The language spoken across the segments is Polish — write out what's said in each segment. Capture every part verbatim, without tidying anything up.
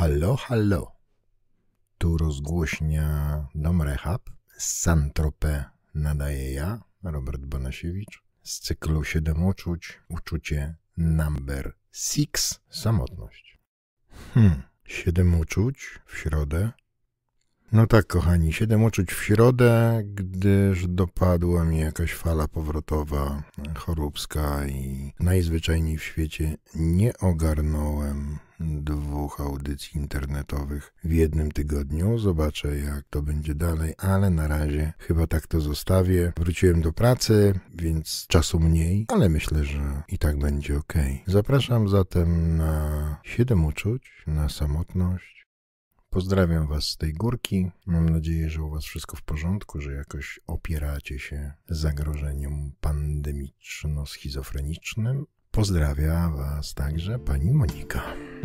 Hallo, hallo. Tu rozgłośnia Dom Rehab. Z Saint-Tropez nadaję ja, Robert Banasiewicz. Z cyklu Siedem uczuć, uczucie number six, samotność. Hmm, siedem uczuć w środę. No tak, kochani, siedem uczuć w środę, gdyż dopadła mi jakaś fala powrotowa choróbska i najzwyczajniej w świecie nie ogarnąłem dwóch audycji internetowych w jednym tygodniu. Zobaczę, jak to będzie dalej, ale na razie chyba tak to zostawię. Wróciłem do pracy, więc czasu mniej, ale myślę, że i tak będzie ok. Zapraszam zatem na siedem uczuć, na samotność. Pozdrawiam Was z tej górki. Mam nadzieję, że u Was wszystko w porządku, że jakoś opieracie się zagrożeniom pandemiczno-schizofrenicznym. Pozdrawia Was także pani Monika.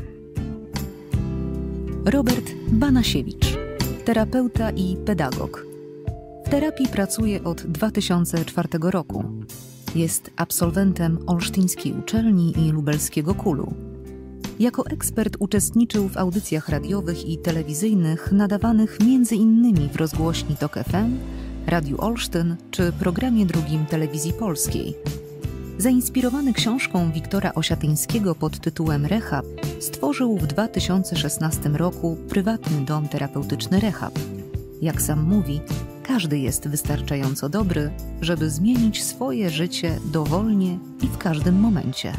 Robert Banasiewicz, terapeuta i pedagog. W terapii pracuje od dwa tysiące czwartego roku. Jest absolwentem Olsztyńskiej Uczelni i Lubelskiego Kulu. Jako ekspert uczestniczył w audycjach radiowych i telewizyjnych nadawanych między innymi w rozgłośni Tok F M, Radiu Olsztyn czy programie drugim Telewizji Polskiej. Zainspirowany książką Wiktora Osiatyńskiego pod tytułem Rehab, stworzył w dwa tysiące szesnastym roku prywatny dom terapeutyczny Rehab. Jak sam mówi, każdy jest wystarczająco dobry, żeby zmienić swoje życie dowolnie i w każdym momencie.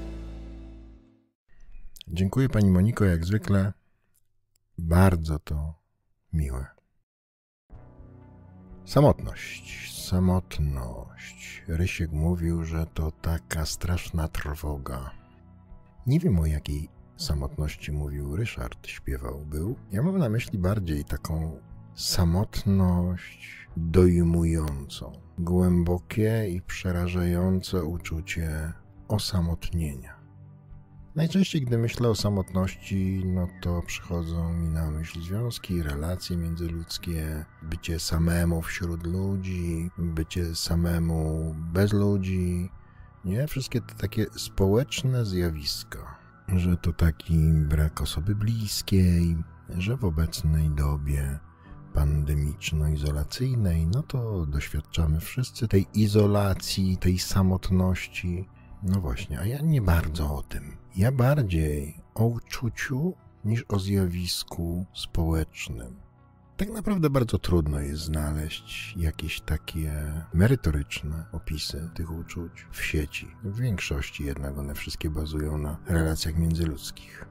Dziękuję pani Moniko, jak zwykle. Bardzo to miłe. Samotność, samotność. Rysiek mówił, że to taka straszna trwoga. Nie wiem, o jakiej samotności mówił Ryszard, śpiewał był. Ja mam na myśli bardziej taką samotność dojmującą. Głębokie i przerażające uczucie osamotnienia. Najczęściej, gdy myślę o samotności, no to przychodzą mi na myśl związki, relacje międzyludzkie, bycie samemu wśród ludzi, bycie samemu bez ludzi, nie? Wszystkie te takie społeczne zjawiska, że to taki brak osoby bliskiej, że w obecnej dobie pandemiczno-izolacyjnej, no to doświadczamy wszyscy tej izolacji, tej samotności. No właśnie, a ja nie bardzo o tym. Ja bardziej o uczuciu niż o zjawisku społecznym. Tak naprawdę bardzo trudno jest znaleźć jakieś takie merytoryczne opisy tych uczuć w sieci. W większości jednak one wszystkie bazują na relacjach międzyludzkich.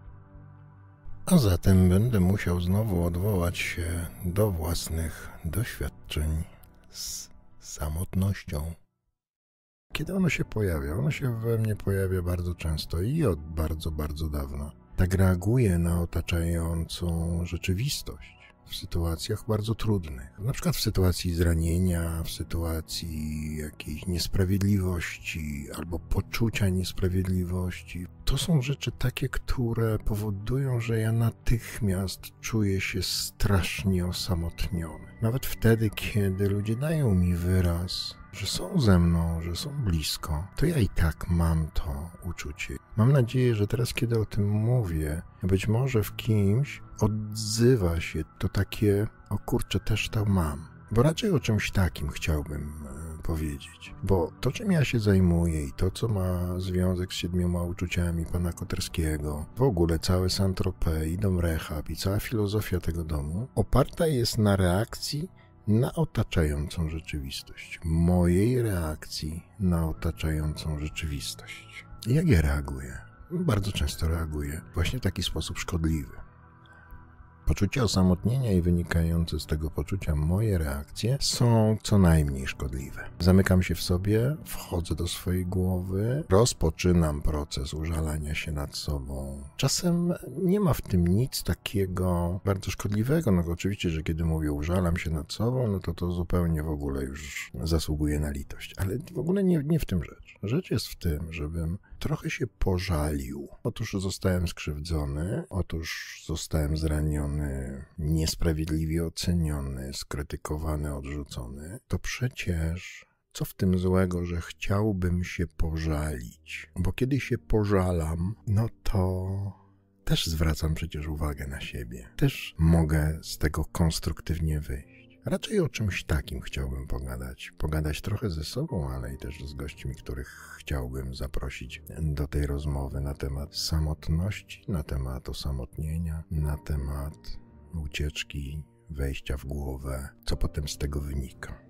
A zatem będę musiał znowu odwołać się do własnych doświadczeń z samotnością. Kiedy ono się pojawia? Ono się we mnie pojawia bardzo często i od bardzo, bardzo dawna. Tak reaguje na otaczającą rzeczywistość w sytuacjach bardzo trudnych. Na przykład w sytuacji zranienia, w sytuacji jakiejś niesprawiedliwości albo poczucia niesprawiedliwości. To są rzeczy takie, które powodują, że ja natychmiast czuję się strasznie osamotniony. Nawet wtedy, kiedy ludzie dają mi wyraz, że są ze mną, że są blisko, to ja i tak mam to uczucie. Mam nadzieję, że teraz, kiedy o tym mówię, być może w kimś odzywa się to takie, o kurczę, też to mam. Bo raczej o czymś takim chciałbym powiedzieć. Bo to, czym ja się zajmuję i to, co ma związek z siedmioma uczuciami pana Koterskiego, w ogóle całe Saint-Tropez i Dom Rehab i cała filozofia tego domu, oparta jest na reakcji na otaczającą rzeczywistość. Mojej reakcji na otaczającą rzeczywistość. Jak ja reaguję? Bardzo często reaguję właśnie w taki sposób szkodliwy. Poczucie osamotnienia i wynikające z tego poczucia moje reakcje są co najmniej szkodliwe. Zamykam się w sobie, wchodzę do swojej głowy, rozpoczynam proces użalania się nad sobą. Czasem nie ma w tym nic takiego bardzo szkodliwego. No oczywiście, że kiedy mówię użalam się nad sobą, no to to zupełnie w ogóle już zasługuje na litość. Ale w ogóle nie, nie w tym rzecz. Rzecz jest w tym, żebym trochę się pożalił. Otóż zostałem skrzywdzony, otóż zostałem zraniony, niesprawiedliwie oceniony, skrytykowany, odrzucony. To przecież co w tym złego, że chciałbym się pożalić? Bo kiedy się pożalam, no to też zwracam przecież uwagę na siebie. Też mogę z tego konstruktywnie wyjść. Raczej o czymś takim chciałbym pogadać. Pogadać trochę ze sobą, ale i też z gośćmi, których chciałbym zaprosić do tej rozmowy na temat samotności, na temat osamotnienia, na temat ucieczki, wejścia w głowę, co potem z tego wynika.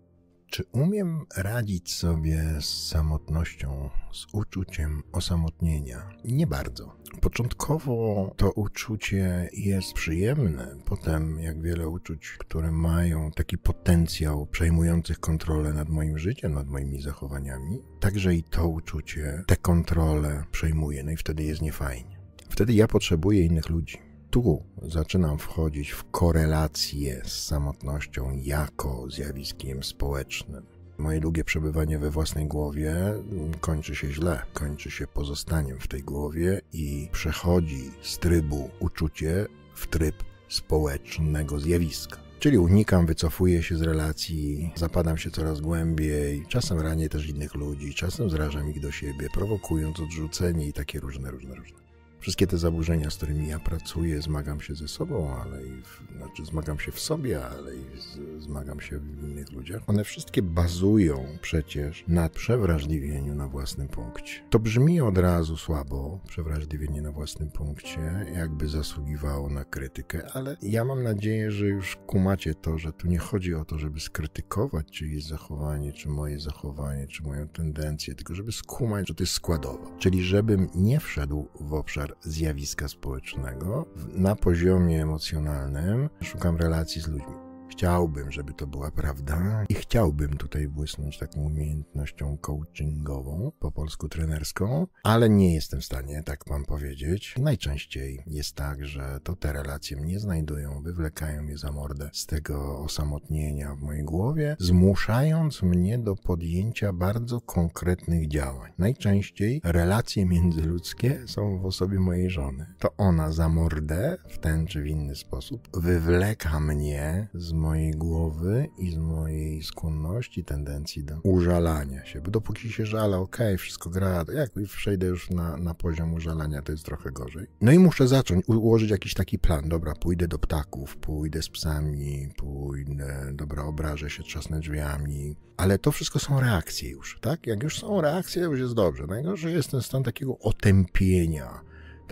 Czy umiem radzić sobie z samotnością, z uczuciem osamotnienia? Nie bardzo. Początkowo to uczucie jest przyjemne, potem jak wiele uczuć, które mają taki potencjał przejmujących kontrolę nad moim życiem, nad moimi zachowaniami, także i to uczucie tę kontrolę przejmuje, no i wtedy jest niefajnie. Wtedy ja potrzebuję innych ludzi. Tu zaczynam wchodzić w korelację z samotnością jako zjawiskiem społecznym. Moje długie przebywanie we własnej głowie kończy się źle, kończy się pozostaniem w tej głowie i przechodzi z trybu uczucie w tryb społecznego zjawiska. Czyli unikam, wycofuję się z relacji, zapadam się coraz głębiej, czasem ranię też innych ludzi, czasem zrażam ich do siebie, prowokując odrzucenie i takie różne, różne, różne. Wszystkie te zaburzenia, z którymi ja pracuję, zmagam się ze sobą, ale i w, znaczy zmagam się w sobie, ale i z, zmagam się w innych ludziach. One wszystkie bazują przecież na przewrażliwieniu na własnym punkcie. To brzmi od razu słabo, przewrażliwienie na własnym punkcie, jakby zasługiwało na krytykę, ale ja mam nadzieję, że już kumacie to, że tu nie chodzi o to, żeby skrytykować czyjeś zachowanie, czy moje zachowanie, czy moją tendencję, tylko żeby skumać, że to jest składowa. Czyli żebym nie wszedł w obszar zjawiska społecznego. Na poziomie emocjonalnym szukam relacji z ludźmi. Chciałbym, żeby to była prawda i chciałbym tutaj błysnąć taką umiejętnością coachingową, po polsku trenerską, ale nie jestem w stanie tak wam powiedzieć. Najczęściej jest tak, że to te relacje mnie znajdują, wywlekają mnie za mordę z tego osamotnienia w mojej głowie, zmuszając mnie do podjęcia bardzo konkretnych działań. Najczęściej relacje międzyludzkie są w osobie mojej żony. To ona za mordę w ten czy w inny sposób wywleka mnie z mojej głowy i z mojej skłonności, tendencji do użalania się, bo dopóki się żala, okej, okay, wszystko gra, jak przejdę już na, na poziom użalania, to jest trochę gorzej. No i muszę zacząć ułożyć jakiś taki plan, dobra, pójdę do ptaków, pójdę z psami, pójdę, dobra, obrażę się, trzasnę drzwiami, ale to wszystko są reakcje już, tak? Jak już są reakcje, już jest dobrze. Najgorszy jest ten stan takiego otępienia,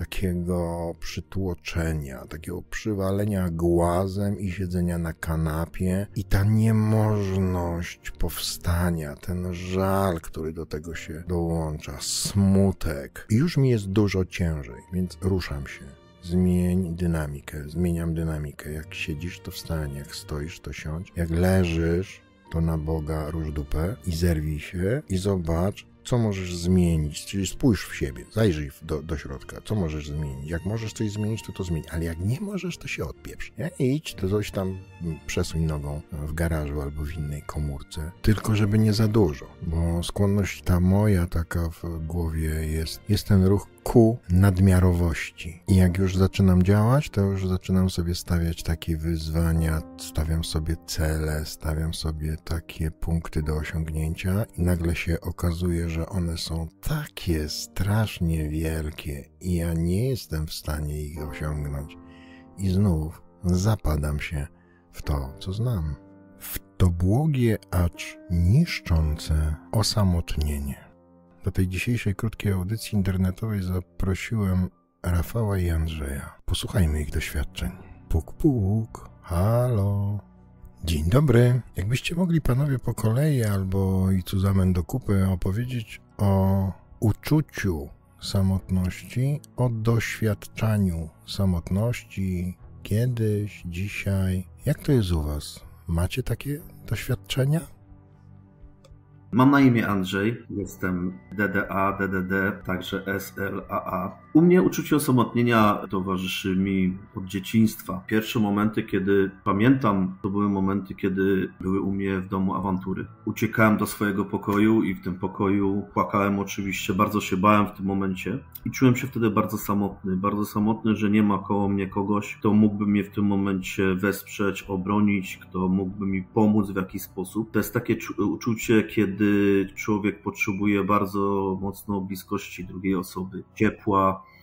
takiego przytłoczenia, takiego przywalenia głazem i siedzenia na kanapie i ta niemożność powstania, ten żal, który do tego się dołącza, smutek. I już mi jest dużo ciężej, więc ruszam się. Zmień dynamikę, zmieniam dynamikę. Jak siedzisz, to wstań, jak stoisz, to siądź, jak leżysz, to na Boga rusz dupę i zerwij się i zobacz, co możesz zmienić, czyli spójrz w siebie, zajrzyj do, do środka, co możesz zmienić. Jak możesz coś zmienić, to to zmień, ale jak nie możesz, to się odpieprz, nie? I idź, to coś tam przesuń nogą w garażu albo w innej komórce, tylko żeby nie za dużo, bo skłonność ta moja taka w głowie jest, jest ten ruch ku nadmiarowości. I jak już zaczynam działać, to już zaczynam sobie stawiać takie wyzwania, stawiam sobie cele, stawiam sobie takie punkty do osiągnięcia i nagle się okazuje, że one są takie strasznie wielkie i ja nie jestem w stanie ich osiągnąć. I znów zapadam się w to, co znam. W to błogie, acz niszczące osamotnienie. Do tej dzisiejszej krótkiej audycji internetowej zaprosiłem Rafała i Andrzeja. Posłuchajmy ich doświadczeń. Puk, puk, halo. Dzień dobry. Jakbyście mogli panowie po kolei albo i zusammen do kupy opowiedzieć o uczuciu samotności, o doświadczaniu samotności kiedyś, dzisiaj. Jak to jest u was? Macie takie doświadczenia? Mam na imię Andrzej, jestem D D A, D D D, także S L A A. U mnie uczucie osamotnienia towarzyszy mi od dzieciństwa. Pierwsze momenty, kiedy pamiętam, to były momenty, kiedy były u mnie w domu awantury. Uciekałem do swojego pokoju i w tym pokoju płakałem oczywiście, bardzo się bałem w tym momencie i czułem się wtedy bardzo samotny. Bardzo samotny, że nie ma koło mnie kogoś, kto mógłby mnie w tym momencie wesprzeć, obronić, kto mógłby mi pomóc w jakiś sposób. To jest takie uczucie, kiedy Kiedy człowiek potrzebuje bardzo mocno bliskości drugiej osoby, ciepła,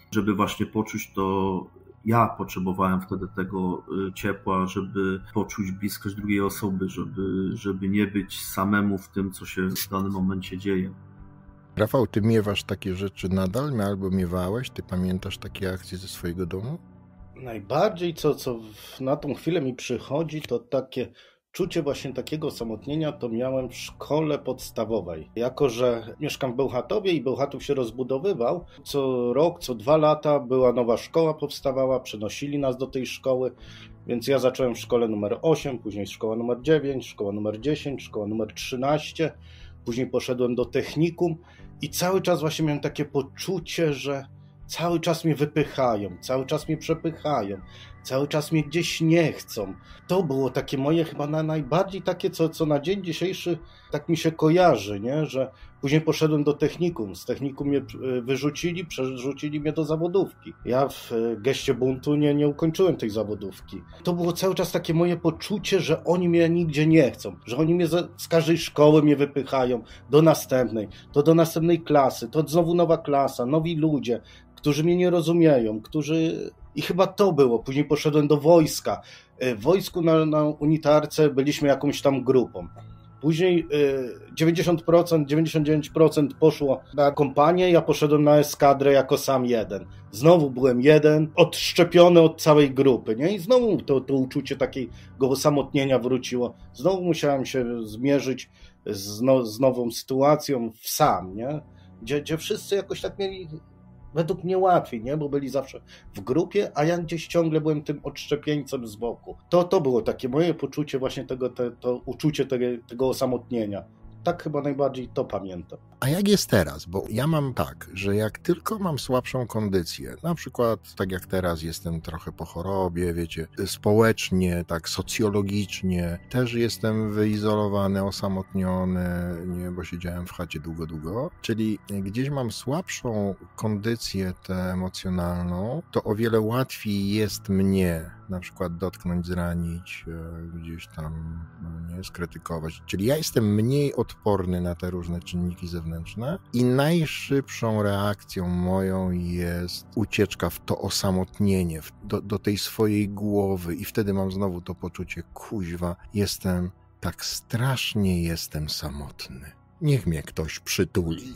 żeby właśnie poczuć to. Ja potrzebowałem wtedy tego ciepła, żeby poczuć bliskość drugiej osoby, żeby, żeby nie być samemu w tym, co się w danym momencie dzieje. Rafał, ty miewasz takie rzeczy nadal, albo miewałeś? Ty pamiętasz takie akcje ze swojego domu? Najbardziej, co, co na tą chwilę mi przychodzi, to takie czucie właśnie takiego osamotnienia to miałem w szkole podstawowej. Jako że mieszkam w Bełchatowie i Bełchatów się rozbudowywał, co rok, co dwa lata była nowa szkoła powstawała, przenosili nas do tej szkoły, więc ja zacząłem w szkole numer osiem, później szkoła numer dziewięć, szkoła numer dziesięć, szkoła numer trzynaście, później poszedłem do technikum i cały czas właśnie miałem takie poczucie, że cały czas mnie wypychają, cały czas mnie przepychają, cały czas mnie gdzieś nie chcą. To było takie moje chyba na najbardziej takie, co, co na dzień dzisiejszy tak mi się kojarzy, nie? Że później poszedłem do technikum. Z technikum mnie wyrzucili, przerzucili mnie do zawodówki. Ja w geście buntu nie, nie ukończyłem tej zawodówki. To było cały czas takie moje poczucie, że oni mnie nigdzie nie chcą, że oni mnie z, z każdej szkoły mnie wypychają do następnej, to do następnej klasy, to znowu nowa klasa, nowi ludzie, którzy mnie nie rozumieją, którzy... I chyba to było. Później poszedłem do wojska. W wojsku na, na unitarce byliśmy jakąś tam grupą. Później dziewięćdziesiąt procent, dziewięćdziesiąt dziewięć procent poszło na kompanię, ja poszedłem na eskadrę jako sam jeden. Znowu byłem jeden, odszczepiony od całej grupy, nie? I znowu to, to uczucie takiego osamotnienia wróciło. Znowu musiałem się zmierzyć z, no, z nową sytuacją sam, nie? Gdzie, gdzie wszyscy jakoś tak mieli... Według mnie łatwiej, nie? Bo byli zawsze w grupie, a ja gdzieś ciągle byłem tym odszczepieńcem z boku. To, to było takie moje poczucie właśnie tego, te, to uczucie tego, tego osamotnienia. Tak chyba najbardziej to pamiętam. A jak jest teraz? Bo ja mam tak, że jak tylko mam słabszą kondycję, na przykład tak jak teraz jestem trochę po chorobie, wiecie, społecznie, tak socjologicznie, też jestem wyizolowany, osamotniony, nie, bo siedziałem w chacie długo, długo, czyli gdzieś mam słabszą kondycję tę emocjonalną, to o wiele łatwiej jest mnie na przykład dotknąć, zranić, gdzieś tam, nie, skrytykować. Czyli ja jestem mniej odporny na te różne czynniki zewnętrzne i najszybszą reakcją moją jest ucieczka w to osamotnienie, do, do tej swojej głowy i wtedy mam znowu to poczucie, kuźwa, jestem, tak strasznie jestem samotny. Niech mnie ktoś przytuli.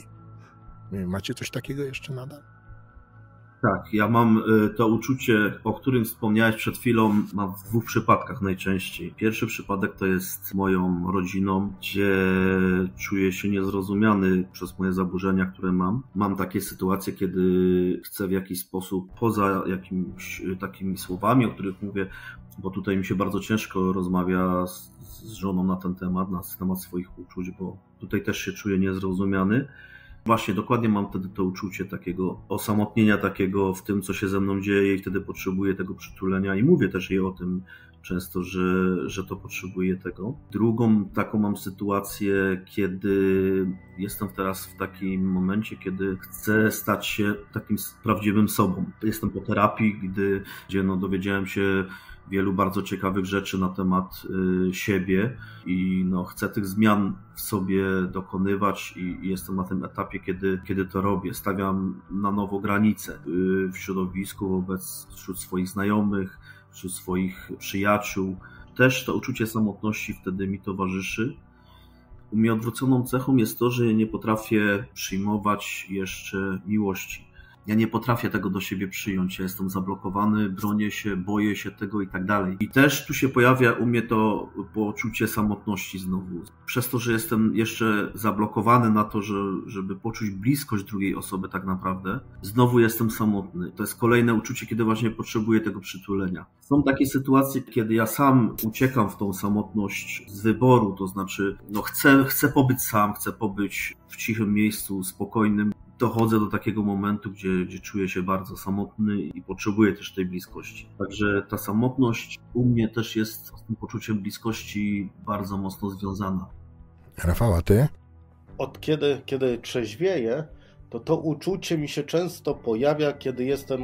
Macie coś takiego jeszcze nadal? Tak, ja mam to uczucie, o którym wspomniałeś przed chwilą, mam w dwóch przypadkach najczęściej. Pierwszy przypadek to jest moją rodziną, gdzie czuję się niezrozumiany przez moje zaburzenia, które mam. Mam takie sytuacje, kiedy chcę w jakiś sposób, poza jakimiś takimi słowami, o których mówię, bo tutaj mi się bardzo ciężko rozmawia z, z żoną na ten temat, na temat swoich uczuć, bo tutaj też się czuję niezrozumiany. Właśnie, dokładnie mam wtedy to uczucie takiego osamotnienia, takiego w tym, co się ze mną dzieje i wtedy potrzebuję tego przytulenia i mówię też jej o tym często, że, że to potrzebuję tego. Drugą taką mam sytuację, kiedy jestem teraz w takim momencie, kiedy chcę stać się takim prawdziwym sobą. Jestem po terapii, gdy, gdzie no, dowiedziałem się wielu bardzo ciekawych rzeczy na temat y, siebie i no, chcę tych zmian w sobie dokonywać i, i jestem na tym etapie, kiedy, kiedy to robię. Stawiam na nowo granice y, w środowisku wobec wśród swoich znajomych, wśród swoich przyjaciół. Też to uczucie samotności wtedy mi towarzyszy. U mnie odwróconą cechą jest to, że nie potrafię przyjmować jeszcze miłości. Ja nie potrafię tego do siebie przyjąć, ja jestem zablokowany, bronię się, boję się tego i tak dalej. I też tu się pojawia u mnie to poczucie samotności znowu. Przez to, że jestem jeszcze zablokowany na to, że, żeby poczuć bliskość drugiej osoby tak naprawdę, znowu jestem samotny. To jest kolejne uczucie, kiedy właśnie potrzebuję tego przytulenia. Są takie sytuacje, kiedy ja sam uciekam w tą samotność z wyboru, to znaczy no chcę, chcę pobyć sam, chcę pobyć w cichym miejscu, spokojnym. Dochodzę do takiego momentu, gdzie, gdzie czuję się bardzo samotny i potrzebuję też tej bliskości. Także ta samotność u mnie też jest z tym poczuciem bliskości bardzo mocno związana. Rafał, a ty? Od kiedy, kiedy trzeźwieję, to to uczucie mi się często pojawia, kiedy jestem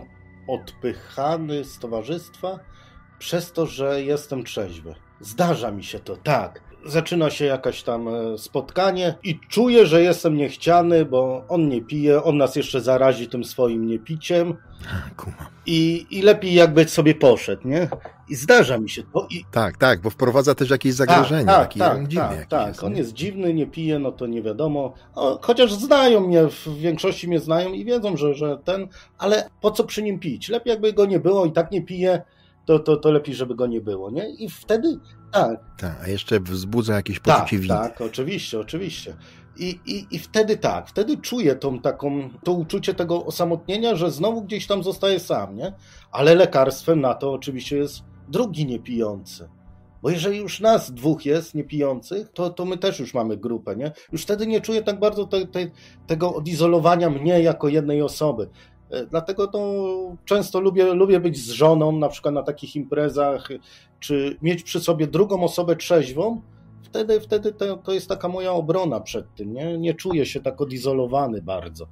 odpychany z towarzystwa przez to, że jestem trzeźwy. Zdarza mi się to, tak. zaczyna się jakaś tam spotkanie i czuję, że jestem niechciany, bo on nie pije, on nas jeszcze zarazi tym swoim niepiciem. I, I lepiej jakby sobie poszedł, nie? I zdarza mi się to. I... Tak, tak, bo wprowadza też jakieś zagrożenie. Tak, taki tak, on dziwny tak, jakiś tak. jest, On nie? jest dziwny, nie pije, no to nie wiadomo. O, chociaż znają mnie, w większości mnie znają i wiedzą, że, że ten, ale po co przy nim pić? Lepiej jakby go nie było i tak nie pije, to, to, to lepiej, żeby go nie było, nie? I wtedy, tak. Tak, a jeszcze wzbudza jakieś poczucie tak, winy. Tak, oczywiście, oczywiście. I, i, I wtedy tak, wtedy czuję tą taką, to uczucie tego osamotnienia, że znowu gdzieś tam zostaję sam, nie? Ale lekarstwem na to oczywiście jest drugi niepijący. Bo jeżeli już nas dwóch jest niepijących, to, to my też już mamy grupę, nie? Już wtedy nie czuję tak bardzo te, te, tego odizolowania mnie jako jednej osoby. Dlatego to często lubię, lubię być z żoną, na przykład na takich imprezach, czy mieć przy sobie drugą osobę trzeźwą. Wtedy, wtedy to, to jest taka moja obrona przed tym, nie? Nie czuję się tak odizolowany bardzo.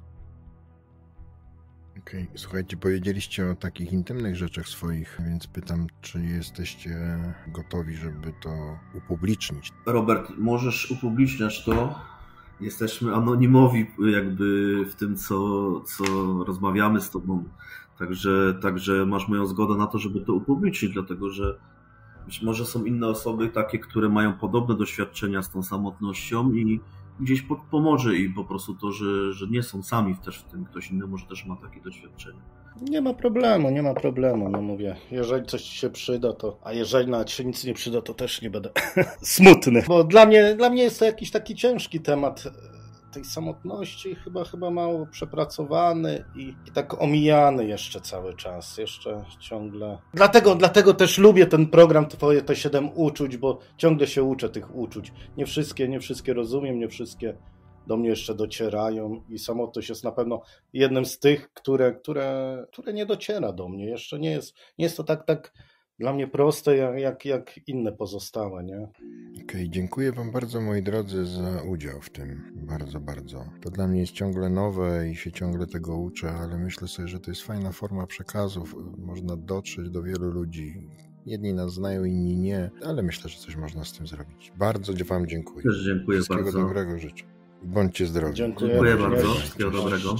Okej, okay. Słuchajcie, powiedzieliście o takich intymnych rzeczach swoich, więc pytam, czy jesteście gotowi, żeby to upublicznić? Robert, możesz upubliczniać to. Jesteśmy anonimowi jakby w tym, co, co rozmawiamy z tobą. Także, także masz moją zgodę na to, żeby to upublicznić, dlatego że być może są inne osoby takie, które mają podobne doświadczenia z tą samotnością i gdzieś pomoże im po prostu to, że, że nie są sami też w tym. Ktoś inny może też ma takie doświadczenie. Nie ma problemu, nie ma problemu, no mówię. Jeżeli coś ci się przyda, to... A jeżeli nawet się nic nie przyda, to też nie będę smutny. Bo dla mnie, dla mnie jest to jakiś taki ciężki temat tej samotności, chyba chyba mało przepracowany i, i tak omijany jeszcze cały czas, jeszcze ciągle. Dlatego, dlatego też lubię ten program Twoje te siedem uczuć, bo ciągle się uczę tych uczuć. Nie wszystkie, nie wszystkie rozumiem, nie wszystkie do mnie jeszcze docierają i samotność jest na pewno jednym z tych, które, które, które nie dociera do mnie. Jeszcze nie jest, nie jest to tak, tak dla mnie proste, jak, jak inne pozostałe, nie? Okej, okay, dziękuję wam bardzo, moi drodzy, za udział w tym. Bardzo, bardzo. To dla mnie jest ciągle nowe i się ciągle tego uczę, ale myślę sobie, że to jest fajna forma przekazów. Można dotrzeć do wielu ludzi. Jedni nas znają, inni nie, ale myślę, że coś można z tym zrobić. Bardzo wam dziękuję. Też dziękuję Wszystkiego bardzo. dobrego życzę. Bądźcie zdrowi. Dziękuję, dziękuję bardzo. Wszystkiego dobrego.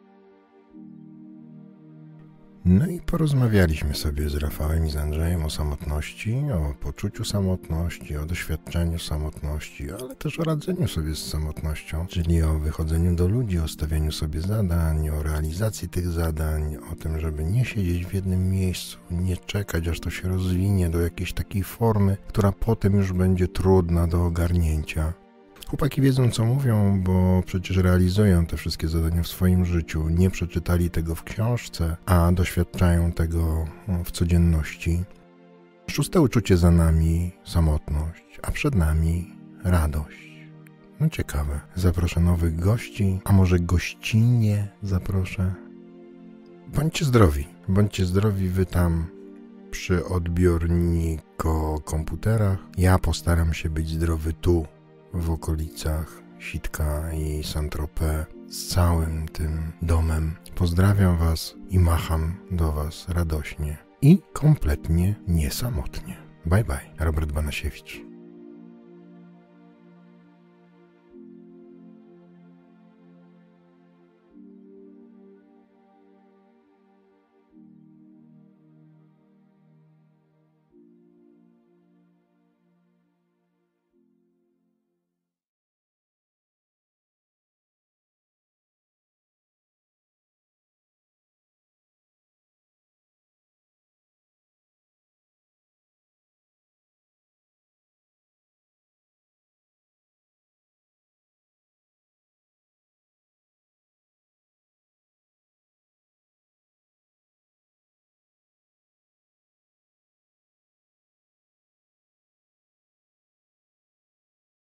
No i porozmawialiśmy sobie z Rafałem i z Andrzejem o samotności, o poczuciu samotności, o doświadczeniu samotności, ale też o radzeniu sobie z samotnością, czyli o wychodzeniu do ludzi, o stawianiu sobie zadań, o realizacji tych zadań, o tym, żeby nie siedzieć w jednym miejscu, nie czekać, aż to się rozwinie do jakiejś takiej formy, która potem już będzie trudna do ogarnięcia. Chłopaki wiedzą, co mówią, bo przecież realizują te wszystkie zadania w swoim życiu. Nie przeczytali tego w książce, a doświadczają tego w codzienności. Szóste uczucie za nami, samotność, a przed nami radość. No ciekawe. Zaproszę nowych gości, a może gościnnie zaproszę? Bądźcie zdrowi. Bądźcie zdrowi wy tam przy odbiorniku komputerach. Ja postaram się być zdrowy tu, w okolicach Sitka i Saint-Tropez, z całym tym domem. Pozdrawiam was i macham do was radośnie i kompletnie niesamotnie. Bye bye, Robert Banasiewicz.